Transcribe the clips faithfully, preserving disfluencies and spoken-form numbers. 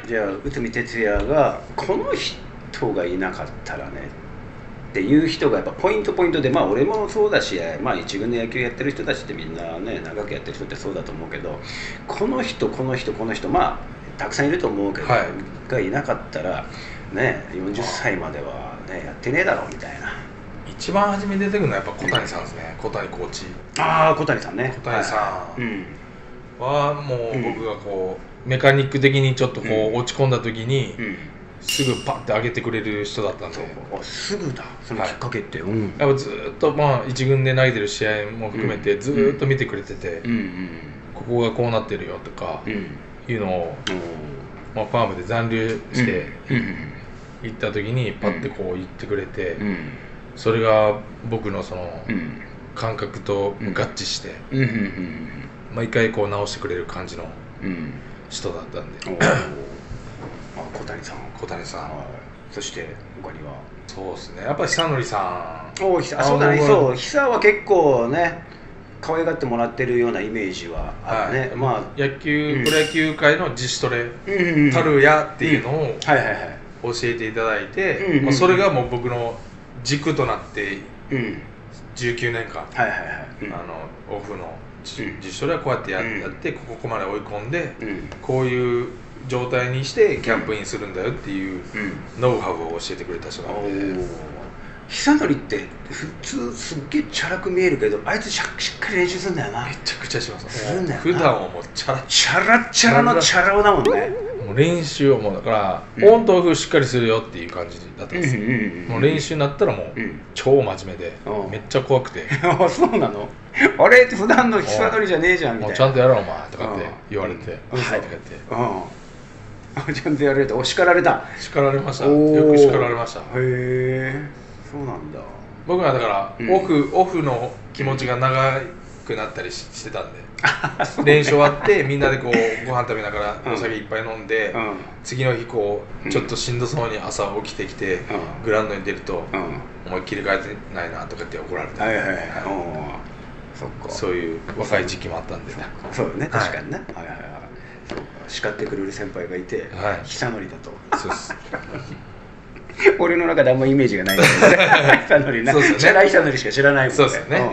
じゃあ内海哲也がこの人がいなかったらねっていう人がやっぱポイントポイントで、まあ俺もそうだし、まあ一軍で野球やってる人たちってみんなね長くやってる人ってそうだと思うけど、この人この人この人まあたくさんいると思うけど、はい、がいなかったらねよんじゅっさいまではねやってねえだろうみたいな。 一番初めに出てくるのはやっぱ小谷さんですね。小谷コーチ。 ああ小谷さんね。 小谷さんはもう僕がこうメカニック的にちょっとこう落ち込んだ時に、うんうん、すぐパッて上げてくれる人だったんで。 あすぐだそのきっかけって、はい、うん、 やっぱずっとまあ一軍で投げてる試合も含めてずっと見てくれてて、うんうん、ここがこうなってるよとかいうのを、うん、まあ、ファームで残留して行った時にパッてこう言ってくれて、うんうん、それが僕のその感覚と合致して毎回こう直してくれる感じの人だったんで。 あ小谷さん小谷さん、 そして他にはそうですねやっぱり久典さん。お久そうだねそう久は結構ね可愛がってもらってるようなイメージはあるね、はい、まあ野球、うん、プロ野球界の自主トレたるやっていうのを教えていただいて、まあ、それがもう僕の軸となってじゅうきゅうねんかんオフの自主トレはこうやってやってここまで追い込んでこういう状態にしてキャンプインするんだよっていうノウハウを教えてくれた人なので。 久典って普通すっげえチャラく見えるけどあいつしっかり練習するんだよな。 めちゃくちゃします。 するんだよな。 普段はもうチャラチャラチャラのチャラ男だもんね。 もう練習をもうだから、うん、オンとオフしっかりするよっていう感じだったんですよ。もう練習になったらもう、うん、超真面目で、うん、めっちゃ怖くてあそうなのあれって普段の久典じゃねえじゃんみたいな。 ちゃんとやろうお前とかって言われて「うん」とか言ってちゃんとやられてお叱られた。 叱られました。よく叱られました。へえそうなんだ。 僕はだから、うん、オフオフの気持ちが長くなったり し, してたんで練習終わってみんなでこうご飯食べながらお酒いっぱい飲んで、うん、次の日こうちょっとしんどそうに朝起きてきて、うん、グラウンドに出ると、うん、思いっきり帰ってないなとかって怒られて、はいはいはい、そっかそういう若い時期もあったんで、ね、 そうね確かにね、はいはいはいはい、叱ってくれる先輩がいて、はい、久典だとそうです俺の中であんまイメージがないんだけど久典な、チャラい久典しか知らないもんね。 そうですよね、うん、はい、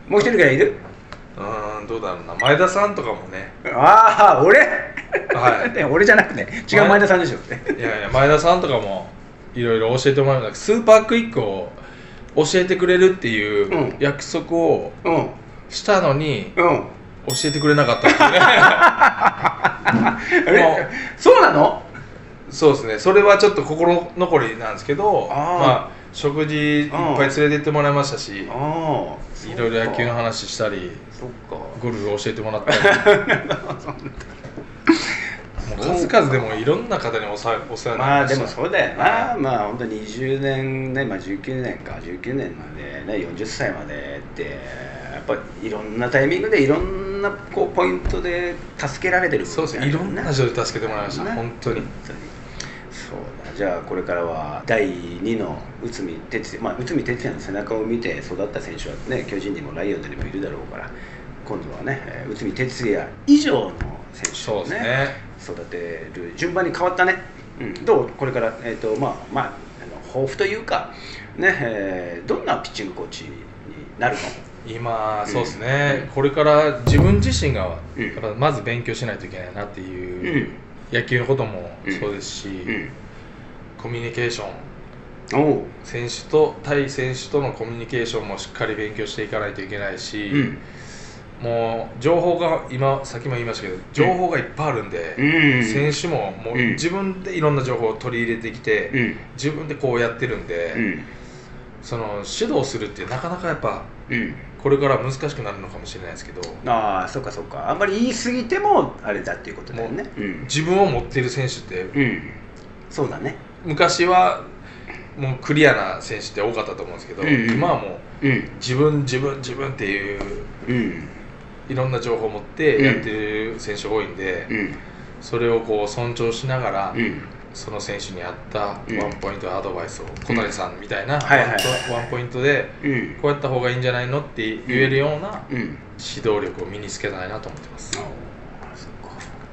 もう一人ぐらいいる？ うんどうだろうな、前田さんとかもね。 ああ俺、はい、俺じゃなくて違う前田さんでしょっていやいや前田さんとかもいろいろ教えてもらう。スーパークイックを教えてくれるっていう約束をしたのに、うんうん、教えてくれなかったんですよねそうなの？ そうですね、それはちょっと心残りなんですけど、あ、まあ、食事いっぱい連れてってもらいましたし、あいろいろ野球の話したり、そっかゴルフ教えてもらったりもう数々でもいろんな方にお世話になりました。 まあでもそうだよな、まあ本当ににじゅうねんね、まあ、じゅうきゅうねんかじゅうきゅうねんまでねよんじゅっさいまでってやっぱいろんなタイミングでいろんなこうポイントで助けられてる、ね、 そうですね、いろんな人で助けてもらいました、本当に。 そうだ、じゃあこれからはだいにの内海哲也、まあ、内海哲也の背中を見て育った選手はね巨人にもライオンズにもいるだろうから、今度はね内海哲也以上の選手を ね, ね育てる順番に変わったね、うん、どうこれから、えーとまあまあ、あの抱負というか、ねえー、どんなピッチングコーチになるの？ 今そうですね、うん、これから自分自身がやっぱまず勉強しないといけないなっていう、うん、野球のこともそうですし、うんうん、コミュニケーション、選手と対選手とのコミュニケーションもしっかり勉強していかないといけないし、うん、もう情報が今さっきも言いましたけど情報がいっぱいあるんで、うん、選手ももう自分でいろんな情報を取り入れてきて、うん、自分でこうやってるんで、うん、その指導するってなかなかやっぱ、うん、これから難しくなるのかもしれないですけど、 ああそうかそうか、あんまり言い過ぎてもあれだっていうことだよね、 うん、自分を持っている選手って、うん、 そうだね、 昔はもうクリアな選手って多かったと思うんですけど、うんうん、今はもう、うん、自分自分自分っていう、うん、いろんな情報を持ってやってる選手が多いんで、うん、それをこう尊重しながら、うん、その選手に合ったワンポイントアドバイスを、うん、小谷さんみたいなワンポイントで、うん、こうやった方がいいんじゃないのって言えるような指導力を身につけたいなと思ってます。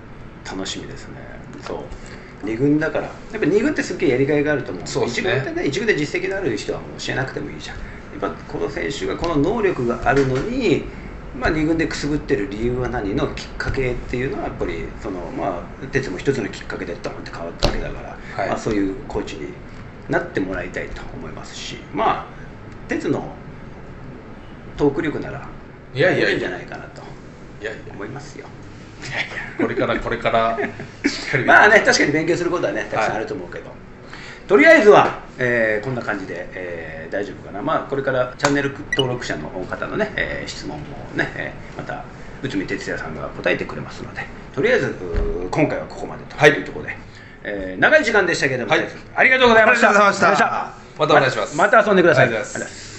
楽しみですね。そうに軍だからやっぱに軍ってすっげえやりがいがあると思う。 そうですね、 いち軍ってね、いち軍で実績のある人はもう教えなくてもいいじゃん。やっぱこの選手がこの能力があるのに、まあ、に軍でくすぶってる理由は何のきっかけっていうのはやっぱりその、まあ、鉄も一つのきっかけでドーンって変わったわけだから、 はい、まあ、 そういうコーチになってもらいたいと思いますし、まあ鉄のトーク力ならいやいやいるんじゃないかなと思いますよ。 いやいやこれからこれからしっかりまあね、確かに勉強することはねたくさんあると思うけど、はい、とりあえずは、えー、こんな感じで、えー、大丈夫かな。まあこれからチャンネル登録者の方のね、えー、質問もね、えー、また内海哲也さんが答えてくれますので、とりあえず今回はここまでというところで、はい、えー、長い時間でしたけども、はい、ありがとうございました。 ありがとうございました。またお願いします。 また遊んでください。 ありがとうございます。